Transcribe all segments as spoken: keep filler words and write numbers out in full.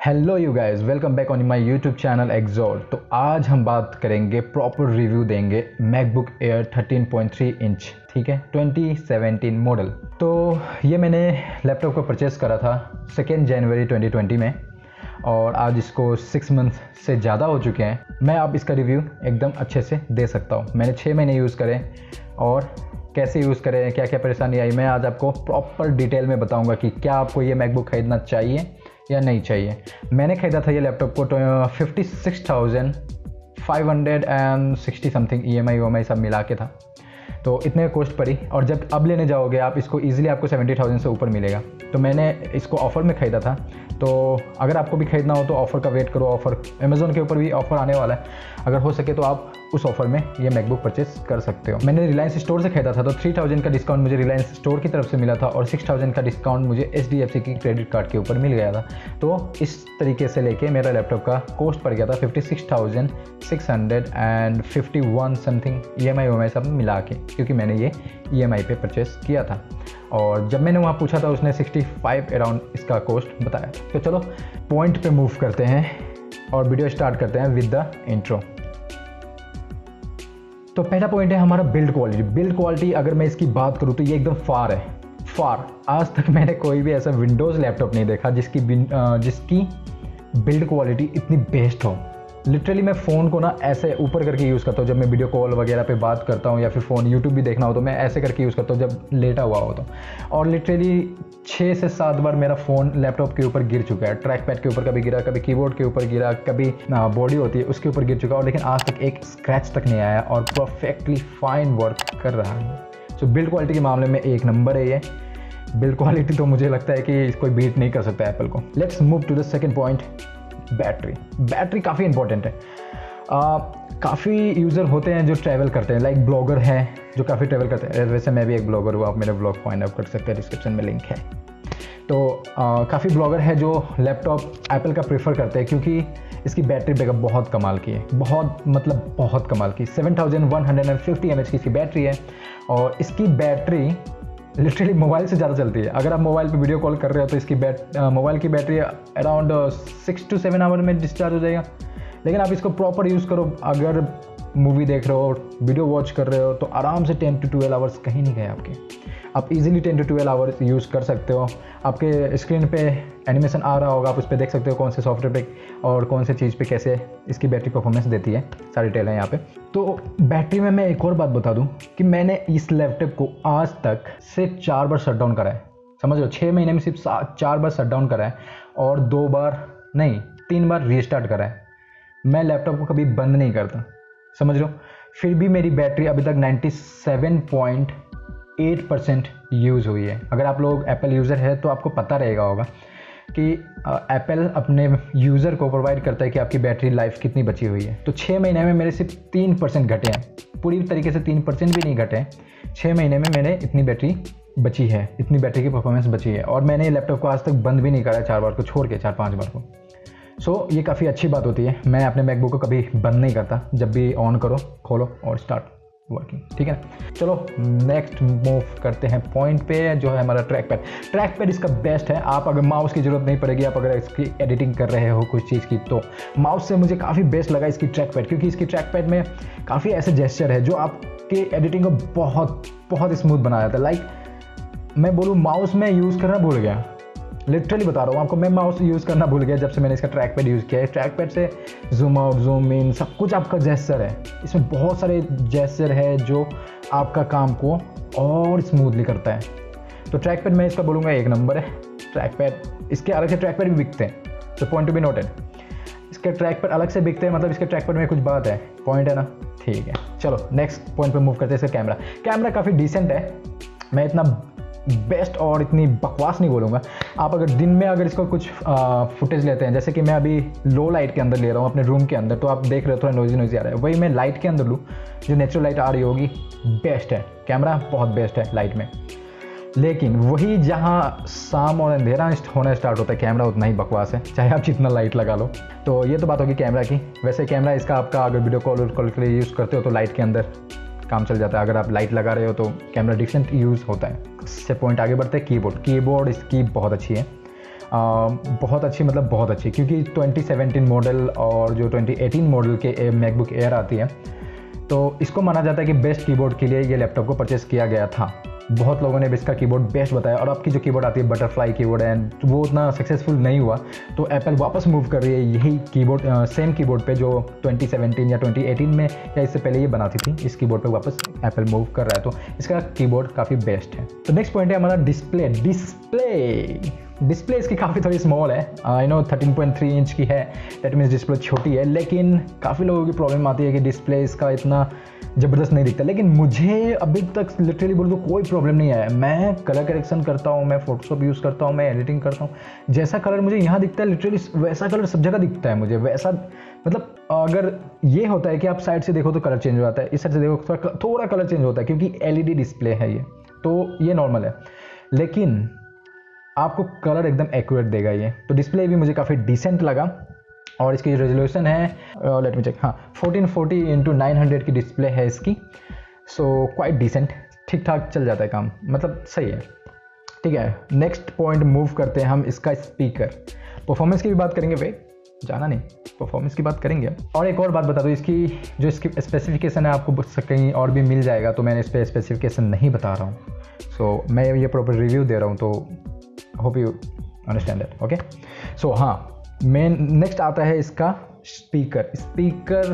Hello you guys, welcome back on my YouTube channel Exort. तो आज हम बात करेंगे, प्रॉपर रिव्यू देंगे MacBook Air thirteen point three inch, ठीक है, ट्वेंटी सेवनटीन मॉडल। तो ये मैंने लैपटॉप को परचेज़ करा था सेकेंड जनवरी ट्वेंटी ट्वेंटी में और आज इसको सिक्स मंथ से ज़्यादा हो चुके हैं। मैं अब इसका रिव्यू एकदम अच्छे से दे सकता हूँ। मैंने छः महीने यूज़ करे और कैसे यूज़ करें, क्या क्या परेशानी आई, मैं आज आपको प्रॉपर डिटेल में बताऊँगा कि क्या आपको ये मैकबुक ख़रीदना चाहिए या नहीं चाहिए। मैंने ख़रीदा था ये लैपटॉप को fifty six thousand five hundred and sixty something, E M I O M I सब मिला के था, तो इतने कॉस्ट पड़ी। और जब अब लेने जाओगे आप इसको ईजिली आपको सेवेंटी थाउजेंड से ऊपर मिलेगा। तो मैंने इसको ऑफ़र में ख़रीदा था। तो अगर आपको भी ख़रीदना हो तो ऑफ़र का वेट करो। ऑफ़र अमेज़ॉन के ऊपर भी ऑफ़र आने वाला है, अगर हो सके तो आप उस ऑफ़र में ये मैकबुक परचेस कर सकते हो। मैंने रिलायंस स्टोर से ख़रीदा था, तो थ्री थाउजेंड का डिस्काउंट मुझे रिलायंस स्टोर की तरफ से मिला था और सिक्स थाउजेंड का डिस्काउंट मुझे एच डी एफ सी की क्रेडिट कार्ड के ऊपर मिल गया था। तो इस तरीके से लेके मेरा लैपटॉप का कॉस्ट पड़ गया था fifty six thousand six hundred and fifty one something, E M I O M I सब मिला के, क्योंकि मैंने ये ई एम आई पे परचेस किया था। और जब मैंने वहाँ पूछा था उसने सिक्सटी फाइव अराउंड इसका कॉस्ट बताया। तो चलो पॉइंट पे मूव करते हैं और वीडियो स्टार्ट करते हैं विद द इंट्रो। तो पहला पॉइंट है हमारा बिल्ड क्वालिटी। बिल्ड क्वालिटी अगर मैं इसकी बात करूँ तो ये एकदम फार है, फार। आज तक मैंने कोई भी ऐसा विंडोज़ लैपटॉप नहीं देखा जिसकी जिसकी बिल्ड क्वालिटी इतनी बेस्ट हो। लिटरली मैं फ़ोन को ना ऐसे ऊपर करके यूज़ करता हूँ जब मैं वीडियो कॉल वगैरह पे बात करता हूँ, या फिर फ़ोन यूट्यूब भी देखना हो तो मैं ऐसे करके यूज़ करता हूँ जब लेटा हुआ हो तो। और लिटरली छः से सात बार मेरा फ़ोन लैपटॉप के ऊपर गिर चुका है। ट्रैक पैड के ऊपर कभी गिरा, कभी कीबोर्ड के ऊपर गिरा, कभी बॉडी होती है उसके ऊपर गिर चुका, और लेकिन आज तक एक स्क्रैच तक नहीं आया और परफेक्टली फाइन वर्क कर रहा है। सो बिल्ड क्वालिटी के मामले में एक नंबर है ये। बिल्ड क्वालिटी तो मुझे लगता है कि कोई बीट नहीं कर सकता एप्पल को। Let's move to the second point, battery. Battery काफ़ी इंपॉर्टेंट है। काफ़ी यूज़र होते हैं जो ट्रैवल करते हैं, लाइक ब्लॉगर हैं जो काफ़ी ट्रैवल करते हैं। वैसे मैं भी एक ब्लॉगर हूँ, आप मेरे ब्लॉग फाइंड आउट कर सकते हैं, डिस्क्रिप्शन में लिंक है। तो काफ़ी ब्लॉगर है जो लैपटॉप एप्पल का प्रेफर करते हैं क्योंकि इसकी बैटरी बैकअप बहुत कमाल की है, बहुत मतलब बहुत कमाल की। Seven thousand one hundred and fifty M H की इसकी बैटरी है और इसकी बैटरी लिटरली मोबाइल से ज़्यादा चलती है। अगर आप मोबाइल पे वीडियो कॉल कर रहे हो तो इसकी बैट मोबाइल की battery around six two seven hour में डिस्चार्ज हो जाएगा। लेकिन आप इसको प्रॉपर यूज़ करो, अगर मूवी देख रहे हो, वीडियो वॉच कर रहे हो, तो आराम से टेन टू ट्वेल्व आवर्स कहीं नहीं गए आपके। आप easily ten to twelve hours use कर सकते हो। आपके स्क्रीन पे एनिमेशन आ रहा होगा, आप उस पर देख सकते हो कौन से सॉफ्टवेयर पे और कौन से चीज़ पे कैसे इसकी बैटरी परफॉर्मेंस देती है। सारी डिटेल है यहाँ पे। तो बैटरी में मैं एक और बात बता दूँ कि मैंने इस लैपटॉप को आज तक सिर्फ चार बार शट डाउन करा है। समझ लो, छः महीने में सिर्फ चार बार शट डाउन करा है और दो बार नहीं तीन बार रीस्टार्ट करा है। मैं लैपटॉप को कभी बंद नहीं करता, समझ लो। फिर भी मेरी बैटरी अभी तक ninety seven point eight percent use हुई है। अगर आप लोग एप्पल यूज़र है तो आपको पता रहेगा होगा कि एप्पल अपने यूज़र को प्रोवाइड करता है कि आपकी बैटरी लाइफ कितनी बची हुई है। तो छः महीने में मेरे सिर्फ तीन परसेंट घटे हैं, पूरी तरीके से तीन परसेंट भी नहीं घटे हैं। छः महीने में मैंने इतनी बैटरी बची है, इतनी बैटरी की परफॉर्मेंस बची है। और मैंने लैपटॉप को आज तक बंद भी नहीं करा है, चार बार को छोड़ के, चार पाँच बार को। सो so, ये काफ़ी अच्छी बात होती है। मैं अपने मैकबुक को कभी बंद नहीं करता, जब भी ऑन करो खोलो और स्टार्ट वर्किंग, ठीक है। चलो नेक्स्ट मूव करते हैं पॉइंट पे, जो है हमारा ट्रैक पैड। ट्रैक पैड इसका बेस्ट है। आप अगर माउस की ज़रूरत नहीं पड़ेगी, आप अगर इसकी एडिटिंग कर रहे हो कुछ चीज़ की, तो माउस से मुझे काफ़ी बेस्ट लगा इसकी ट्रैक पैड, क्योंकि इसकी ट्रैक पैड में काफ़ी ऐसे जेस्चर है जो आपके एडिटिंग को बहुत बहुत स्मूथ बना जाता है। लाइक मैं बोलूँ, माउस में यूज़ करना भूल गया, लिटरली बता रहा हूँ आपको। मैं माउस यूज़ करना भूल गया जब से मैंने इसका ट्रैक पैड यूज़ किया है। ट्रैक पैड से जूम आउट, जूम इन, सब कुछ आपका जेस्चर है। इसमें बहुत सारे जेस्चर है जो आपका काम को और स्मूथली करता है। तो ट्रैक पैड मैं इसका बोलूँगा एक नंबर है। ट्रैक पैड, इसके अलग से ट्रैक पैड भी बिकते हैं, तो पॉइंट टू बी नोटेड। इसके ट्रैक पैड अलग से बिकते हैं, मतलब इसके ट्रैक पैड में कुछ बात है, पॉइंट है ना, ठीक है। चलो नेक्स्ट पॉइंट पर मूव करते हैं। इसका कैमरा कैमरा काफ़ी डिसेंट है। मैं इतना बेस्ट और इतनी बकवास नहीं बोलूँगा। आप अगर दिन में अगर इसको कुछ फुटेज लेते हैं, जैसे कि मैं अभी लो लाइट के अंदर ले रहा हूँ अपने रूम के अंदर, तो आप देख रहे हो थोड़ा नोइजी नोइजी आ रहा है। वही मैं लाइट के अंदर लूँ, जो नेचुरल लाइट आ रही होगी, बेस्ट है कैमरा, बहुत बेस्ट है लाइट में। लेकिन वही जहाँ शाम और अंधेरा होना स्टार्ट होता है, कैमरा उतना ही बकवास है, चाहे आप जितना लाइट लगा लो। तो ये तो बात होगी कैमरा की। वैसे कैमरा इसका आपका अगर वीडियो कॉल कॉल के लिए यूज़ करते हो तो लाइट के अंदर काम चल जाता है। अगर आप लाइट लगा रहे हो तो कैमरा डिसेंट यूज़ होता है। इससे पॉइंट आगे बढ़ते हैं कीबोर्ड। कीबोर्ड इसकी बहुत अच्छी है बहुत अच्छी, मतलब बहुत अच्छी, क्योंकि ट्वेंटी सेवनटीन मॉडल और जो ट्वेंटी एटीन मॉडल के मैकबुक एयर आती है तो इसको माना जाता है कि बेस्ट कीबोर्ड के लिए ये लैपटॉप को परचेस किया गया था। बहुत लोगों ने भी इसका कीबोर्ड बेस्ट बताया और आपकी जो कीबोर्ड आती है बटरफ्लाई कीबोर्ड है वो उतना सक्सेसफुल नहीं हुआ, तो एप्पल वापस मूव कर रही है यही कीबोर्ड, सेम कीबोर्ड पे जो ट्वेंटी सेवनटीन या ट्वेंटी एटीन में या इससे पहले ये बनाती थी, इस कीबोर्ड पे वापस एप्पल मूव कर रहा है, तो इसका कीबोर्ड काफ़ी बेस्ट है। तो नेक्स्ट पॉइंट है हमारा डिस्प्ले। डिस्प्ले डिस्प्ले इसकी काफ़ी थोड़ी स्मॉल है, I know thirteen point three inch की है, दैट मीन्स डिस्प्ले छोटी है, लेकिन काफ़ी लोगों की प्रॉब्लम आती है कि डिस्प्ले इसका इतना ज़बरदस्त नहीं दिखता, लेकिन मुझे अभी तक लिटरली बोल तो कोई प्रॉब्लम नहीं आया। मैं कलर करेक्शन करता हूँ, मैं फोटोशॉप यूज़ करता हूँ, मैं एडिटिंग करता हूँ, जैसा कलर मुझे यहाँ दिखता है लिटरली वैसा कलर सब जगह दिखता है मुझे, वैसा मतलब अगर ये होता है कि आप साइड से देखो तो कलर चेंज हो जाता है, इस साइड से देखो थोड़ा थोड़ा कलर चेंज होता है क्योंकि एलईडी डिस्प्ले है ये, तो ये नॉर्मल है, लेकिन आपको कलर एकदम एक्यूरेट देगा ये। तो डिस्प्ले भी मुझे काफ़ी डिसेंट लगा और इसकी जो रेजोल्यूशन है, लेट मी चेक, हाँ fourteen forty into nine hundred की डिस्प्ले है इसकी, सो क्वाइट डिसेंट, ठीक ठाक चल जाता है काम, मतलब सही है। ठीक है, नेक्स्ट पॉइंट मूव करते हैं हम इसका स्पीकर। परफॉर्मेंस की भी बात करेंगे, वे जाना नहीं, परफॉर्मेंस की बात करेंगे। और एक और बात बता दूँ, इसकी जो इसकी स्पेसिफिकेशन है आपको कहीं और भी मिल जाएगा, तो मैंने इस पर स्पेसिफिकेशन नहीं बता रहा हूँ, सो so, मैं ये प्रॉपर रिव्यू दे रहा हूँ, तो hope you understand that. Okay, so हाँ, मेन नेक्स्ट आता है इसका स्पीकर। स्पीकर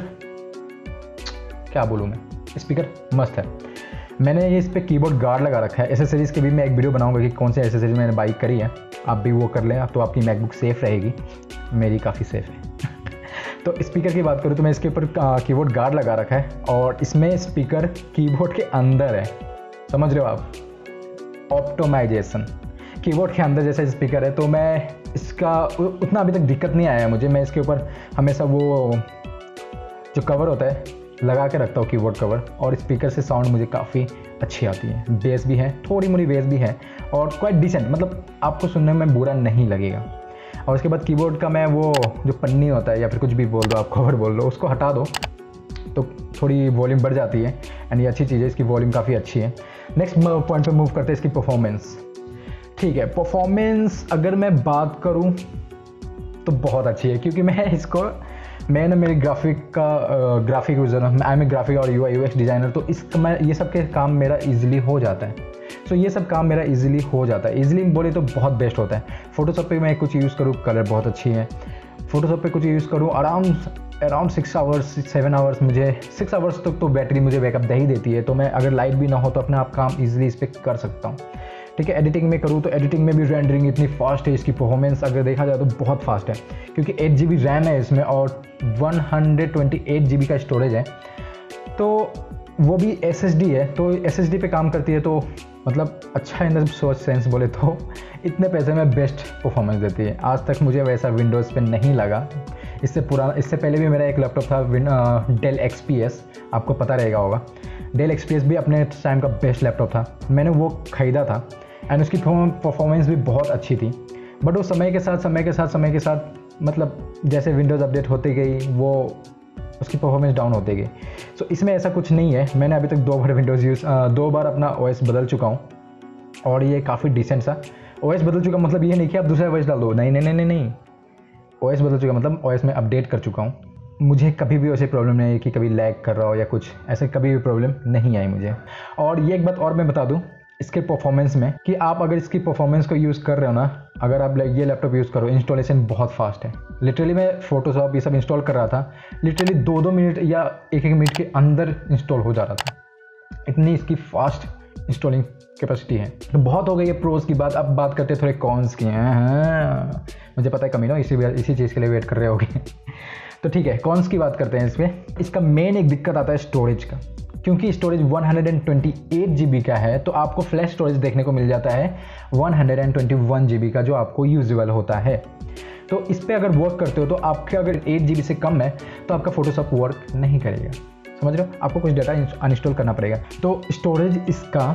क्या बोलूँ मैं, स्पीकर मस्त है। मैंने ये इस पर कीबोर्ड गार्ड लगा रखा है। एसेसरीज़ के भी मैं एक वीडियो बनाऊंगा कि कौन से एसेसरीज मैंने बाई करी है, आप भी वो कर लें, तो आपकी मैकबुक सेफ़ रहेगी, मेरी काफ़ी सेफ़ है। तो स्पीकर की बात करूँ तो मैं इसके ऊपर कीबोर्ड गार्ड लगा रखा है और इसमें स्पीकर कीबोर्ड के अंदर है, समझ रहे हो आप, ऑप्टिमाइजेशन कीबोर्ड के अंदर जैसा स्पीकर है, तो मैं इसका उतना अभी तक दिक्कत नहीं आया मुझे। मैं इसके ऊपर हमेशा वो जो कवर होता है लगा के रखता हूँ, कीबोर्ड कवर, और स्पीकर से साउंड मुझे काफ़ी अच्छी आती है, बेस भी है, थोड़ी मोड़ी बेस भी है और क्वाइट डिसेंट, मतलब आपको सुनने में बुरा नहीं लगेगा। और उसके बाद कीबोर्ड का मैं वो जो पन्नी होता है या फिर कुछ भी बोल दो आप, कवर बोल दो, उसको हटा दो तो थोड़ी वॉल्यूम बढ़ जाती है, एंड ये अच्छी चीज़ है, इसकी वॉल्यूम काफ़ी अच्छी है। नेक्स्ट पॉइंट पे मूव करते हैं, इसकी परफॉर्मेंस। ठीक है, परफॉर्मेंस अगर मैं बात करूं तो बहुत अच्छी है, क्योंकि मैं इसको मैं ना मेरी ग्राफिक का ग्राफिक यूज़र हूँ, आई एम ए ग्राफिक और U I U X designer, तो इसका मैं ये सब के काम मेरा इजीली हो जाता है। सो ये सब काम मेरा इजीली हो जाता है, इजीली बोले तो बहुत बेस्ट होता है। फोटोशॉप पे मैं कुछ यूज़ करूँ, कलर बहुत अच्छी है, फोटोशॉप पे कुछ यूज़ करूँ, around around six hours seven hours मुझे सिक्स आवर्स तक तो बैटरी मुझे बैकअप दे ही देती है, तो मैं अगर लाइट भी ना हो तो अपने आप काम ईजिली इस पर कर सकता हूँ। ठीक है, एडिटिंग में करूँ तो एडिटिंग में भी रेंडरिंग इतनी फास्ट है, इसकी परफॉर्मेंस अगर देखा जाए तो बहुत फास्ट है, क्योंकि एट जी बी रैम है इसमें और one hundred twenty eight G B का स्टोरेज है, तो वो भी एस एस डी है, तो एस एस डी पे काम करती है, तो मतलब अच्छा इन द सोच सेंस बोले तो इतने पैसे में बेस्ट परफॉर्मेंस देती है। आज तक मुझे वैसा विंडोज़ पे नहीं लगा। इससे पुराना इससे पहले भी मेरा एक लैपटॉप था डेल एक्स पी एस, आपको पता रहेगा होगा, डेल एक्स पी एस भी अपने टाइम का बेस्ट लैपटॉप था, मैंने वो ख़रीदा था एंड उसकी परफॉर्मेंस भी बहुत अच्छी थी। बट वो समय के साथ समय के साथ समय के साथ मतलब जैसे विंडोज़ अपडेट होती गई वो उसकी परफॉर्मेंस डाउन होती गई। सो इसमें ऐसा कुछ नहीं है, मैंने अभी तक दो बार विंडोज़ यूज़ दो बार अपना ओएस बदल चुका हूँ और ये काफ़ी डिसेंट सा ओएस बदल चुका, मतलब ये नहीं कि आप दूसरा ओएस डाल दो, नहीं नहीं नहीं नहीं नहीं ओएस बदल चुका मतलब ओएस में अपडेट कर चुका हूँ। मुझे कभी भी ऐसे प्रॉब्लम नहीं है कि कभी लैग कर रहा हो या कुछ, ऐसे कभी भी प्रॉब्लम नहीं आई मुझे। और ये एक बात और मैं बता दूं इसके परफॉर्मेंस में कि आप अगर इसकी परफॉर्मेंस को यूज़ कर रहे हो ना, अगर आप ये लैपटॉप यूज़ करो, इंस्टॉलेशन बहुत फास्ट है। लिटरली मैं फोटोशॉप ये सब इंस्टॉल कर रहा था, लिटरली दो दो मिनट या एक एक मिनट के अंदर इंस्टॉल हो जा रहा था, इतनी इसकी फास्ट इंस्टॉलिंग कैपेसिटी है। तो बहुत हो गई है प्रोज की बात, अब बात करते हैं थोड़े कॉन्स की। हाँ मुझे पता है कमी ना, इसी इसी चीज़ के लिए वेट कर रहे होगे। तो ठीक है, कॉन्स की बात करते हैं इसमें। इसका मेन एक दिक्कत आता है स्टोरेज का, क्योंकि storage one hundred twenty eight G B का है, तो आपको फ्लैश स्टोरेज देखने को मिल जाता है one hundred twenty one G B का, जो आपको यूजेबल होता है। तो इस पर अगर वर्क करते हो तो आपके अगर एट जी बी से कम है तो आपका फोटोशॉप वर्क नहीं करेगा, समझ रहे हो, आपको कुछ डाटा अनइंस्टॉल करना पड़ेगा। तो स्टोरेज इसका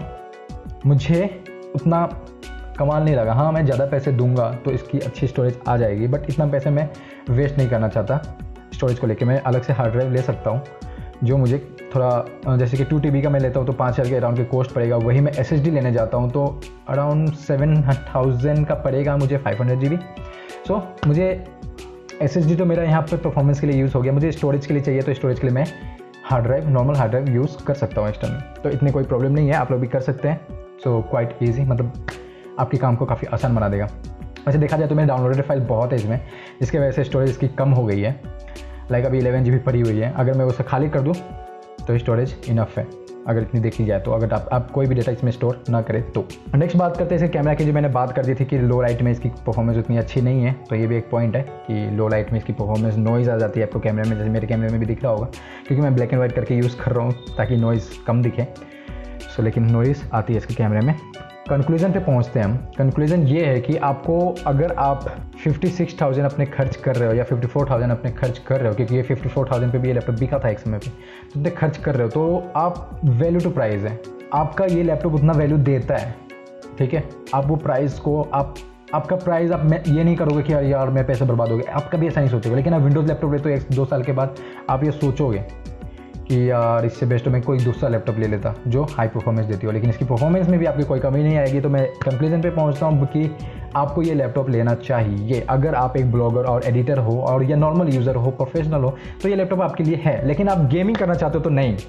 मुझे उतना कमाल नहीं लगा। हाँ मैं ज़्यादा पैसे दूंगा तो इसकी अच्छी स्टोरेज आ जाएगी, बट इतना पैसे मैं वेस्ट नहीं करना चाहता स्टोरेज को लेके। मैं अलग से हार्ड ड्राइव ले सकता हूँ जो मुझे थोड़ा जैसे कि टू टी बी का मैं लेता हूँ तो पाँच हज़ार के अराउंड के कॉस्ट पड़ेगा, वही मैं एस एस डी लेने जाता हूँ तो अराउंड सेवन थाउजेंड का पड़ेगा मुझे five hundred G B. So मुझे एस एस डी तो मेरा यहाँ पर परफॉर्मेंस के लिए यूज़ हो गया, मुझे स्टोरेज के लिए चाहिए तो स्टोरेज के लिए मैं hard drive normal hard drive use कर सकता हूँ एक्सटर्नल, तो इतनी कोई प्रॉब्लम नहीं है, आप लोग भी कर सकते हैं। सो क्वाइट ईजी, मतलब आपके काम को काफ़ी आसान बना देगा। वैसे देखा जाए तो मेरे डाउनलोडेड फाइल बहुत है इसमें, जिसकी वजह से स्टोरेज इसकी कम हो गई है, लाइक अभी इलेवन जी बी पड़ी हुई है। अगर मैं उसे खाली कर दूँ तो स्टोरेज इनफ है, अगर इतनी देखी जाए तो, अगर आप, आप कोई भी डेटा इसमें स्टोर ना करें तो। नेक्स्ट बात करते हैं इसे कैमरा की, जो मैंने बात कर दी थी कि लो लाइट में इसकी परफॉर्मेंस उतनी अच्छी नहीं है, तो ये भी एक पॉइंट है कि लो लाइट में इसकी परफॉर्मेंस नॉइज़ आ जाती है आपको कैमरे में, जैसे मेरे कैमरे में भी दिख रहा होगा, क्योंकि मैं ब्लैक एंड वाइट करके यूज़ कर रहा हूँ ताकि नॉइज़ कम दिखे। सो लेकिन नॉइज़ आती है इसके कैमरे में। कंक्लूजन पे पहुंचते हैं हम। कंक्लूजन ये है कि आपको, अगर आप फिफ्टी सिक्स थाउजेंड अपने खर्च कर रहे हो या फिफ्टी फोर थाउजेंड अपने खर्च कर रहे हो, क्योंकि ये फिफ्टी फोर थाउजेंड पे भी ये लैपटॉप बिका था एक समय पे, तो इतने खर्च कर रहे हो तो आप वैल्यू टू प्राइस है, आपका ये लैपटॉप उतना वैल्यू देता है, ठीक है। आप वो प्राइस को, आप आपका प्राइस, आप मैं ये नहीं करोगे कि यार यार मेरे पैसे बर्बाद हो गए, आप कभी ऐसा नहीं सोचोगे। लेकिन आप विंडोज़ लैपटॉप ले तो एक दो साल के बाद आप ये सोचोगे कि यार इससे बेस्ट मैं कोई दूसरा लैपटॉप ले लेता जो हाई परफॉर्मेंस देती हो, लेकिन इसकी परफॉर्मेंस में भी आपकी कोई कमी नहीं आएगी। तो मैं कंक्लूजन पे पहुंचता हूँ कि आपको ये लैपटॉप लेना चाहिए, अगर आप एक ब्लॉगर और एडिटर हो और या नॉर्मल यूज़र हो, प्रोफेशनल हो, तो ये लैपटॉप आपके लिए है। लेकिन आप गेमिंग करना चाहते हो तो नहीं,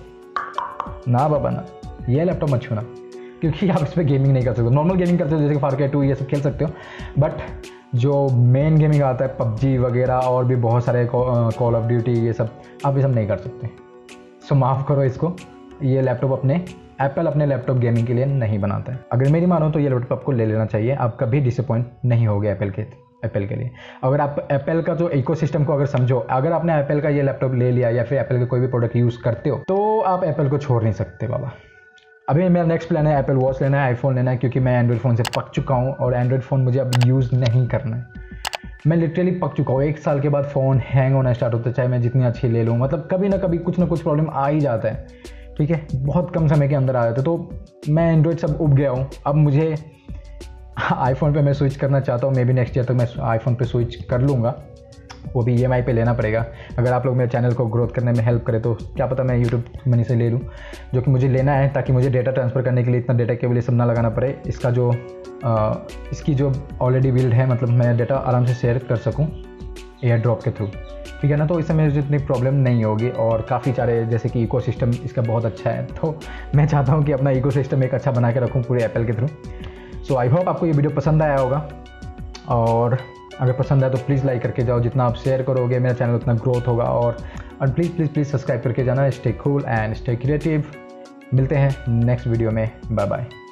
ना बाबा ना, ये लैपटॉप मत छूना, क्योंकि आप इस पर गेमिंग नहीं कर सकते। नॉर्मल गेमिंग करते हो जैसे फार क्राई टू ये सब खेल सकते हो, बट जो मेन गेमिंग आता है पबजी वगैरह और भी बहुत सारे कॉल ऑफ ड्यूटी, ये सब आप ये सब नहीं कर सकते। सो माफ़ करो इसको, ये लैपटॉप अपने एप्पल अपने लैपटॉप गेमिंग के लिए नहीं बनाता है। अगर मेरी मानो तो ये लैपटॉप आपको ले लेना चाहिए, आप कभी डिसअपॉइंट नहीं होगे एप्पल के एप्पल के लिए। अगर आप एप्पल का जो इकोसिस्टम को अगर समझो, अगर आपने एप्पल का ये लैपटॉप ले लिया या फिर एप्पल के कोई भी प्रोडक्ट यूज़ करते हो, तो आप एप्पल को छोड़ नहीं सकते बाबा। अभी मेरा नेक्स्ट प्लान है एप्पल वॉच लेना है, आईफोन लेना है, क्योंकि मैं एंड्रॉइड फ़ोन से पक चुका हूँ और एंड्रॉइड फ़ोन मुझे अब यूज़ नहीं करना है। मैं लिटरली पक चुका हूँ, एक साल के बाद फ़ोन हैंग होना स्टार्ट होता है, चाहे मैं जितनी अच्छी ले लूँ, मतलब कभी ना कभी कुछ ना कुछ प्रॉब्लम आ ही जाता है, ठीक है। बहुत कम समय के अंदर आ जाता है, तो मैं एंड्रॉइड सब उब गया हूँ। अब मुझे आईफोन पे मैं स्विच करना चाहता हूँ, मे बी नेक्स्ट ईयर तक मैं आईफोन पे स्विच कर लूँगा, वो भी ई एम आई पे लेना पड़ेगा। अगर आप लोग मेरे चैनल को ग्रोथ करने में हेल्प करें तो क्या पता मैं यूट्यूब मनी से ले लूँ, जो कि मुझे लेना है, ताकि मुझे डेटा ट्रांसफ़र करने के लिए इतना डेटा केबल ये सब ना लगाना पड़े। इसका जो आ, इसकी जो ऑलरेडी बिल्ड है, मतलब मैं डेटा आराम से शेयर कर सकूँ एयर ड्रॉप के थ्रू, ठीक है ना। तो इससे मुझे इतनी प्रॉब्लम नहीं होगी, और काफ़ी सारे जैसे कि इकोसिस्टम इसका बहुत अच्छा है, तो मैं चाहता हूँ कि अपना इकोसिस्टम एक अच्छा बना के रखूँ पूरे एप्पल के थ्रू। सो आई होप आपको ये वीडियो पसंद आया होगा, और अगर पसंद आए तो प्लीज़ लाइक करके जाओ, जितना आप शेयर करोगे मेरा चैनल उतना ग्रोथ होगा। और और प्लीज़ प्लीज़ प्लीज़ सब्सक्राइब करके जाना। Stay cool and stay creative. मिलते हैं नेक्स्ट वीडियो में, बाय बाय।